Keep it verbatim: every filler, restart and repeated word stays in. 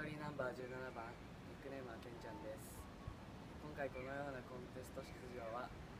トリーナンバーじゅうななばん、ニックネームはけんちゃんです。今回このようなコンテスト出場は